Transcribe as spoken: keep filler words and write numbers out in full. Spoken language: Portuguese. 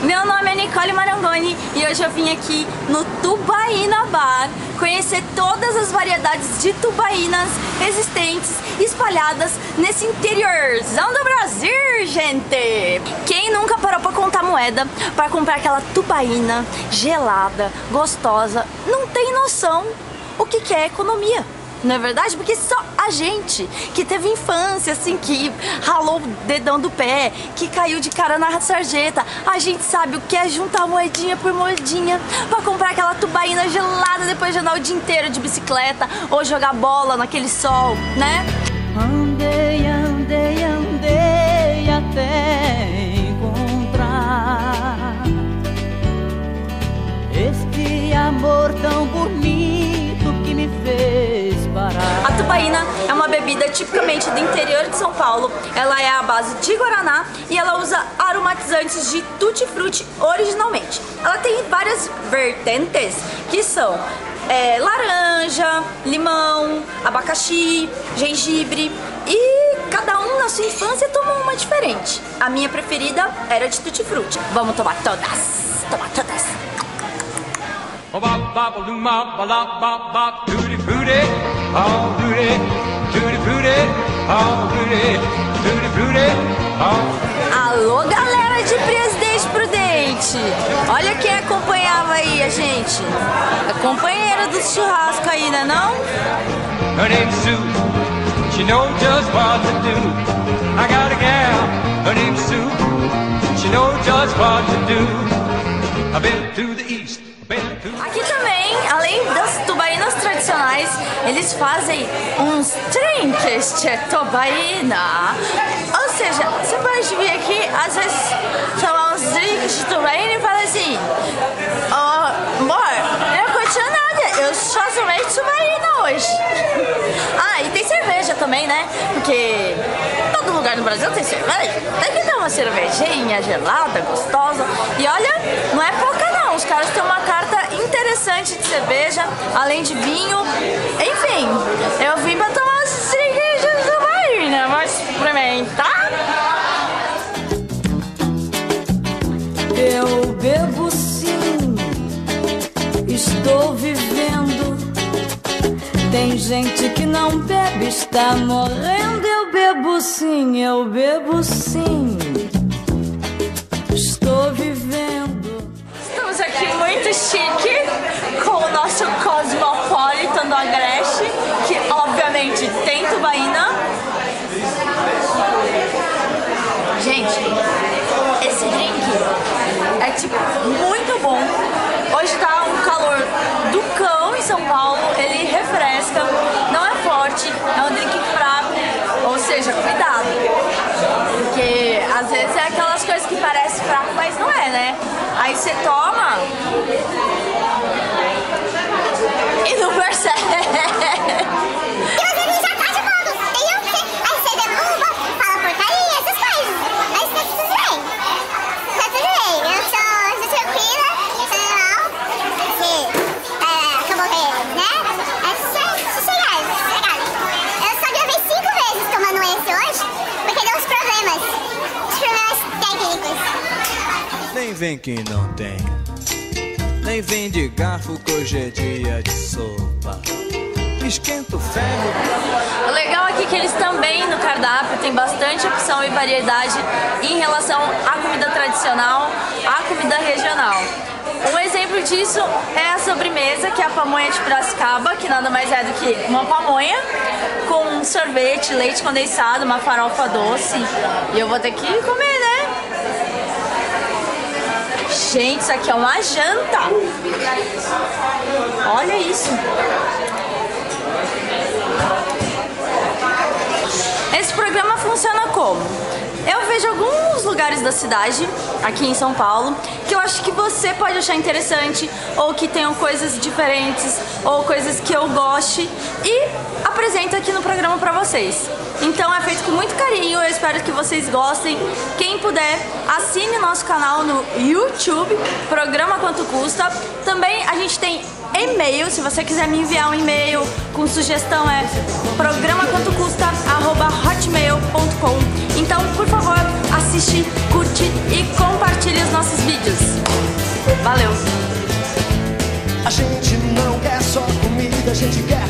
Meu nome é Nicole Marangoni e hoje eu vim aqui no Tubaína Bar conhecer todas as variedades de tubaínas existentes espalhadas nesse interiorzão do Brasil, gente! Quem nunca parou pra contar moeda para comprar aquela tubaína gelada, gostosa, não tem noção o que que é economia. Não é verdade? Porque só a gente que teve infância, assim, que ralou o dedão do pé, que caiu de cara na sarjeta, a gente sabe o que é juntar moedinha por moedinha pra comprar aquela tubaína gelada depois de andar o dia inteiro de bicicleta ou jogar bola naquele sol, né? Andei, andei, andei até encontrar este amor tão bonito que me fez. A tubaína é uma bebida tipicamente do interior de São Paulo. Ela é à base de guaraná e ela usa aromatizantes de tutti-frutti originalmente. Ela tem várias vertentes que são é, laranja, limão, abacaxi, gengibre e cada um na sua infância tomou uma diferente. A minha preferida era de tutti-frutti. Vamos tomar todas, tomar todas. Oh, bop, bop, loom, bop, bop, bop, bop, tutti frutti, oh, frutti, tutti frutti, oh, frutti, tutti frutti, oh. Alô, galera de Presidente Prudente! Olha quem acompanhava aí a gente. A companheira do churrasco aí, né não? Her name's Sue, she knows just what to do. I got a gal, her name's Sue, she knows just what to do. I've been to the east. Aqui também, além das tubaínas tradicionais, eles fazem uns drinks de tubaína. Ou seja, você pode vir aqui, às vezes, tomar uns drinks de tubaína e falar assim: oh, amor, eu não curti nada, eu só tomei tubaína hoje. Ah, e tem cerveja também, né? Porque todo lugar no Brasil tem cerveja. Tem que ter uma cervejinha gelada, gostosa. E olha, não é pouca não, os caras têm uma carta interessante de cerveja, além de vinho. Enfim, eu vim pra tomar umas cervejas do Bahia, vou experimentar. Eu bebo sim, estou vivendo. Tem gente que não bebe, está morrendo. Eu bebo sim, eu bebo sim, estou vivendo. Estamos aqui muito chique com o nosso Cosmopolitan do Agreste, que obviamente tem tubaína. Gente, esse drink é tipo muito bom. Hoje tá um calor do cão em São Paulo, ele refresca, não é forte, é um drink fraco, ou seja, cuidado. Porque às vezes é aquelas coisas que parecem fraco, mas não é, né? Aí você toma e não percebe. Nem vem que não tem, nem vem de garfo que hoje é dia de sopa. Esquenta o ferro. O legal aqui é que eles também no cardápio tem bastante opção e variedade em relação à comida tradicional, à comida regional. Um exemplo disso é a sobremesa, que é a pamonha de Piracicaba, que nada mais é do que uma pamonha com sorvete, leite condensado, uma farofa doce. E eu vou ter que comer, né? Gente, isso aqui é uma janta. Olha isso. Esse programa funciona como? Eu vejo alguns lugares da cidade, aqui em São Paulo, que eu acho que você pode achar interessante, ou que tenham coisas diferentes, ou coisas que eu goste, e apresento aqui no programa pra vocês. Então é feito com muito carinho, eu espero que vocês gostem. Quem puder, assine nosso canal no YouTube, Programa Quanto Custa. Também a gente tem e-mail, se você quiser me enviar um e-mail com sugestão é programa quanto custa arroba hotmail ponto com. Então, por favor, assiste, curte e compartilhe os nossos vídeos. gente não quer só comida, a gente quer